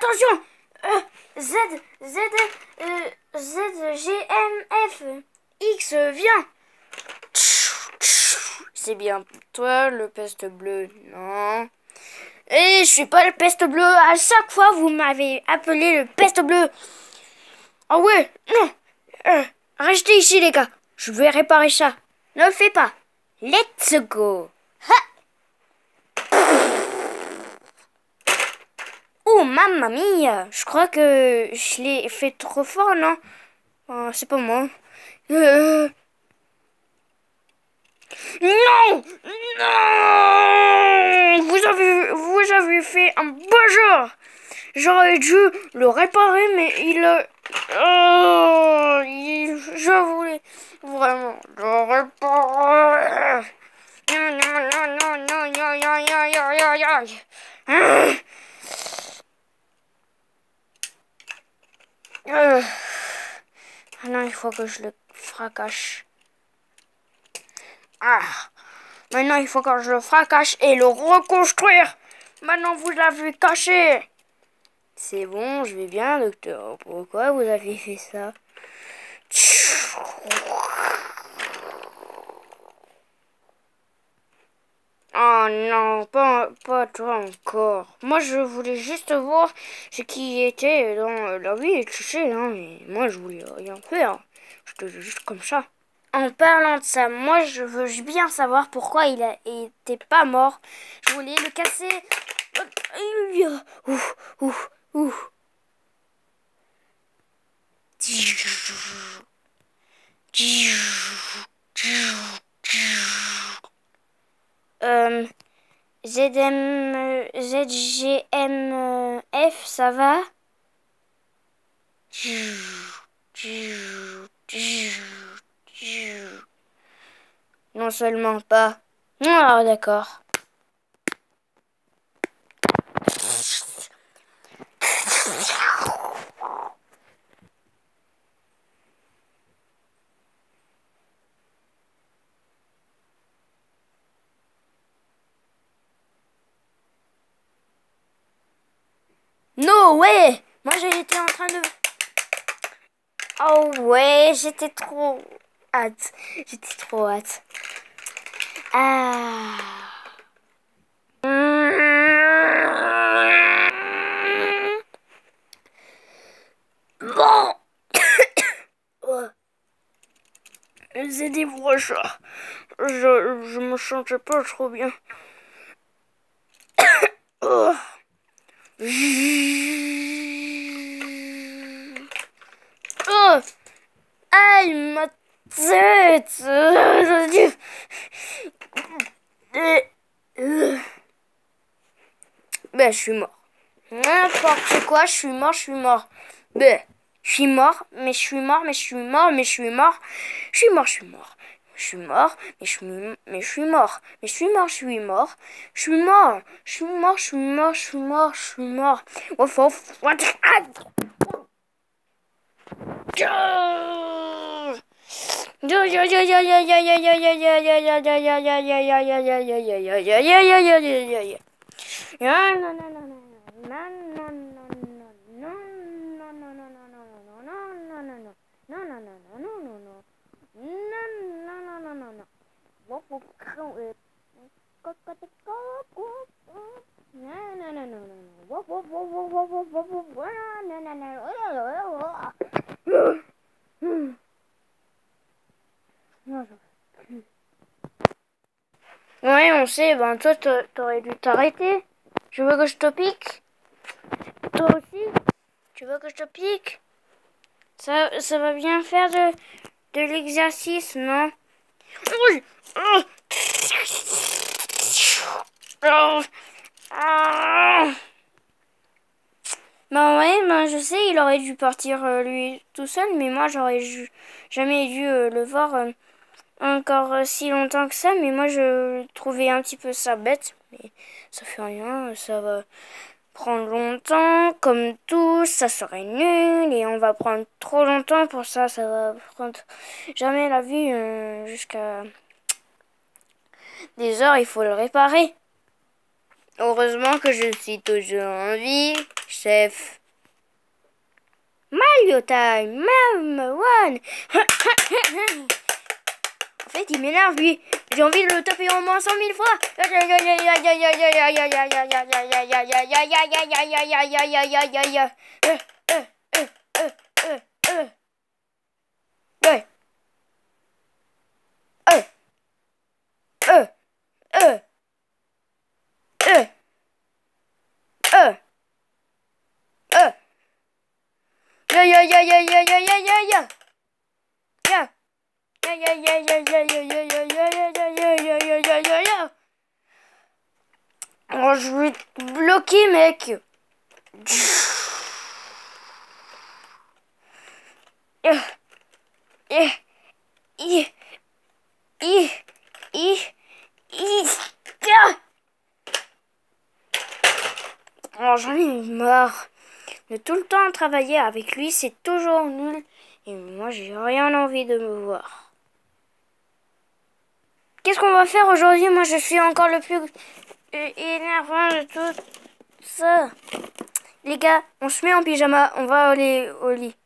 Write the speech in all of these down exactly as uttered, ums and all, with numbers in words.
attention. euh, Z, Z, euh, Z, G, M, F, X, viens. C'est bien pour toi, le peste bleue, non. Et je suis pas le peste bleue. À chaque fois, vous m'avez appelé le peste bleue. Ah ouais, non. Euh, restez ici, les gars. Je vais réparer ça. Ne le fais pas. Let's go. Ha. Oh, mamma mia. Je crois que je l'ai fait trop fort, non? Oh, c'est pas moi. Euh... Non! Non! Vous avez, vous avez fait un beau jeu. J'aurais dû le réparer, mais il... Oh, il je voulais vraiment le réparer. Non, non, non, non, non, non, non, non, non, non, non. Euh. Maintenant, il faut que je le fracasse. Ah. Maintenant, il faut que je le fracasse et le reconstruire. Maintenant, vous l'avez caché. C'est bon, je vais bien, docteur. Pourquoi vous avez fait ça? Oh non, pas, pas toi encore. Moi, je voulais juste voir ce qui était dans la vie, tu sais, hein, mais moi, je voulais rien faire. J'étais juste comme ça. En parlant de ça, moi, je veux bien savoir pourquoi il a été pas mort. Je voulais le casser. Ouh, ouh, ouh. Euh, Z M, Z G M F, ça va? Non seulement pas. Ah, d'accord. No way! Moi j'étais en train de... Oh ouais, j'étais trop hâte. J'étais trop hâte. Ah. Bon. C'est des brochats. Je, je me sentais pas trop bien. Oh. Oh. Aïe, ma tête. Ben, je suis mort. N'importe quoi, je suis mort, je suis mort. Ben, je suis mort, mais je suis mort, mais je suis mort, mais je suis mort. Je suis mort, je suis mort. Je suis mort, mais je suis, mais je suis mort. Mais je suis mort, je suis mort. Je suis mort. Je suis mort, je suis mort, je suis mort, je suis mort. Ouf, ouf, what? Ouais, on sait, ben toi t'aurais dû t'arrêter. Tu veux que je te pique? Toi aussi? Tu veux que je te pique? Ça, ça va bien faire de, de l'exercice, non? Oui. Oh. Oh. Ah. Ben ouais, ben je sais, il aurait dû partir euh, lui tout seul, mais moi j'aurais jamais dû euh, le voir euh, encore euh, si longtemps que ça, mais moi je trouvais un petit peu ça bête, mais ça fait rien, ça va prendre longtemps, comme tout, ça serait nul, et on va prendre trop longtemps pour ça, ça va prendre jamais la vue euh, jusqu'à des heures, il faut le réparer. Heureusement que je suis toujours en vie, chef. Mario time, Mam one. En fait, il m'énerve lui. J'ai envie de le taper au moins cent mille fois. Ouais. Euh. Euh. Euh. Euh. Euh. Euh. Ya ya ya ya ya ya ya ya ya. Ya. Ya ya ya ya ya ya ya ya ya ya ya ya ya ya ya ya. Oh, je vais te bloquer, mec. Eh, eh, eh, eh, eh, eh. Oh, j'en ai marre de tout le temps travailler avec lui, c'est toujours nul. Et moi, j'ai rien envie de me voir. Qu'est-ce qu'on va faire aujourd'hui? Moi, je suis encore le plus énervant de tout ça. Les gars, on se met en pyjama, on va aller au lit.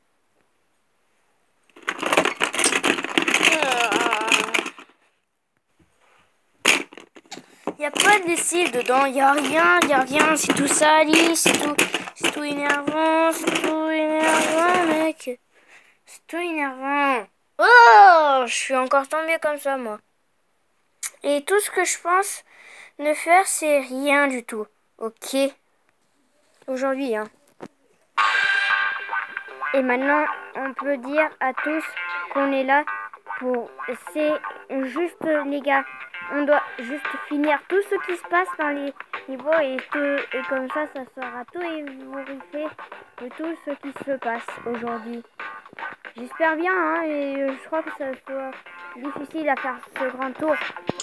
Il n'y a pas de lessive dedans, il n'y a rien, il n'y a rien, c'est tout sali, c'est tout, c'est tout énervant, c'est tout énervant, mec. C'est tout énervant. Oh, je suis encore tombée comme ça, moi. Et tout ce que je pense de faire, c'est rien du tout. Ok. Aujourd'hui, hein. Et maintenant, on peut dire à tous qu'on est là pour... C'est juste, les gars, on doit juste finir tout ce qui se passe dans les niveaux et, tout, et comme ça, ça sera tout évolué de tout ce qui se passe aujourd'hui. J'espère bien, hein, et je crois que ça soit difficile à faire ce grand tour.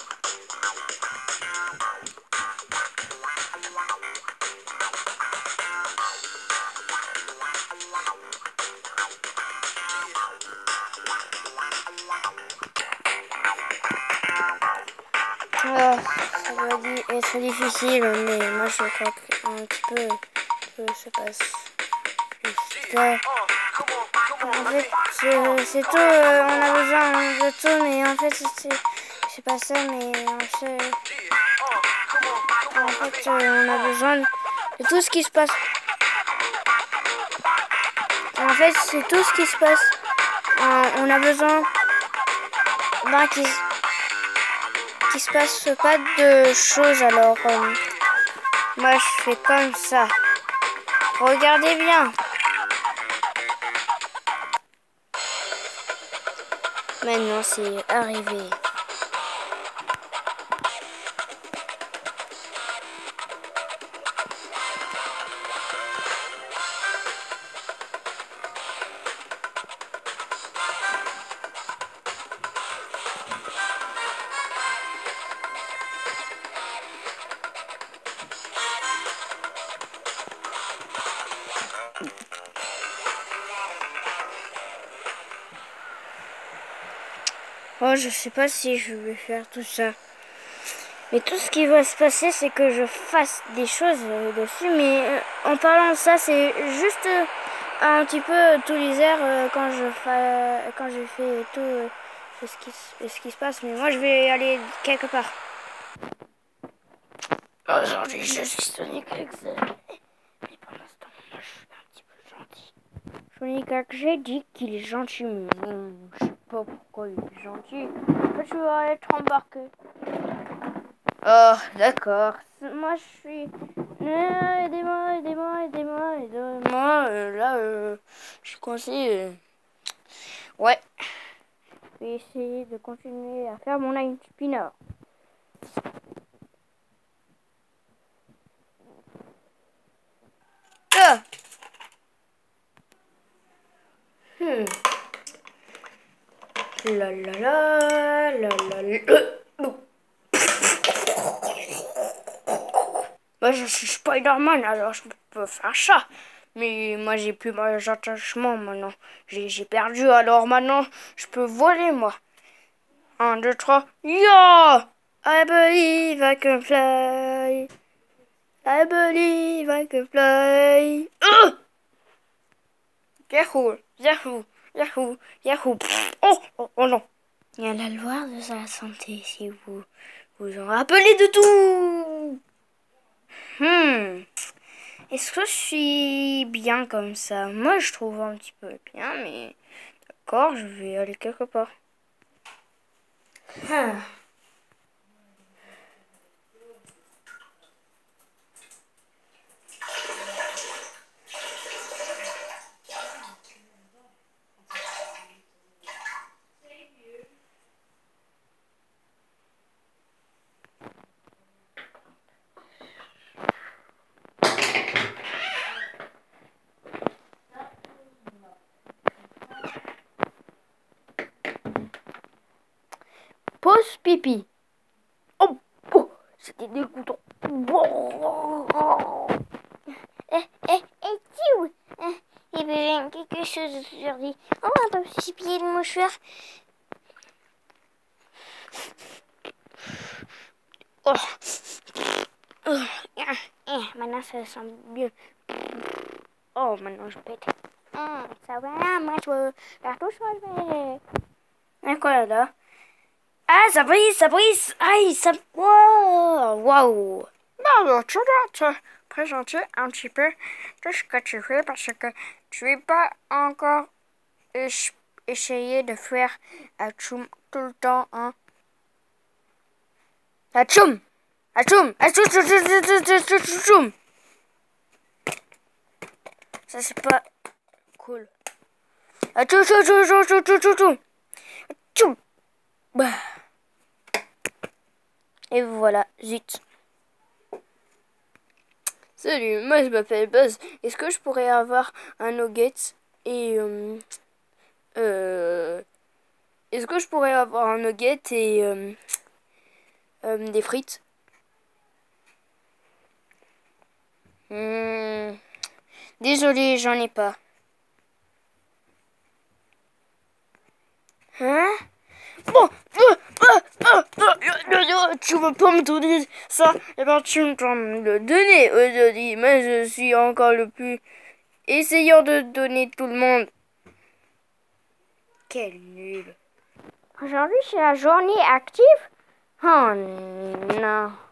Alors, ça va être difficile, mais moi je crois qu'un petit peu, peu se passe. Juste, en fait, c'est tout, euh, on a besoin de tout, mais en fait, c'est pas ça, mais en fait, en fait euh, on a besoin de tout ce qui se passe. En fait, c'est tout ce qui se passe. Euh, on a besoin d'un qui, qui se passe pas de choses, alors euh, moi je fais comme ça. Regardez bien. Maintenant, c'est arrivé. Oh, je sais pas si je vais faire tout ça. Mais tout ce qui va se passer, c'est que je fasse des choses euh, dessus. Mais euh, en parlant de ça, c'est juste euh, un petit peu tous les airs euh, quand je fais quand je fais tout euh, ce, qui, ce qui se passe. Mais moi, je vais aller quelque part. Aujourd'hui, je suis Sonic X. Mais pour l'instant, moi, je suis un petit peu gentil. Sonic X, j'ai dit qu'il est gentil, mais bon, je sais pas pourquoi il est gentil. Je vais être embarqué. Oh, d'accord. Moi, je suis... Euh, aidez-moi, aidez-moi, aidez-moi, aidez-moi. Euh, là, euh, je suis coincé. Euh... Ouais. Je vais essayer de continuer à faire mon line spinner. Ah. Hmm. La la la la la la. Bah, je suis Spider-Man, alors je peux faire ça. Mais moi, j'ai plus mes attachements maintenant. J'ai perdu, alors maintenant, je peux voler, moi. Un, deux, trois. Yo! I believe I can fly. I believe I can fly. Oh! Yahoo! Yahoo! Yahoo! Yahoo! Oh! Oh, oh non! Il y a la loi de sa santé si vous vous en rappelez de tout. Hmm. Est-ce que je suis bien comme ça? Moi, je trouve un petit peu bien, mais d'accord, je vais aller quelque part. Ah. Pause pipi. Oh, oh, c'était dégoûtant. Eh, eh, eh, tiou. Il y avait quelque chose aujourd'hui. Oh, un petit pied de mouchoir. Oh. Oh. Eh, maintenant ça sent mieux. Oh, maintenant je pète. Hum, ça va, moi je veux faire tout changer. Et quoi là? Ah, ça brise, ça brise. Aïe, ça... Wow, wow. Bon, alors, tu dois te présenter un petit peu de ce que tu fais parce que tu n'as pas encore essayé de faire Atchoum tout le temps, hein. Atchoum, Atchoum, Atchoum, Atchoum. Ça, c'est pas cool. Atchoum, Atchoum, Atchoum, Atchoum, Atchoum. Bah. Et voilà, zut. Salut, moi je m'appelle Buzz. Est-ce que je pourrais avoir un nugget et... Euh, euh, Est-ce que je pourrais avoir un nugget et euh, euh, des frites? hmm, Désolé, j'en ai pas. Hein? Bon, euh, euh, euh, euh, tu veux pas me donner ça? Eh ben tu me dois me le donner aujourd'hui. Mais je suis encore le plus essayant de donner tout le monde. Quel nul. Aujourd'hui c'est la journée active? Oh non.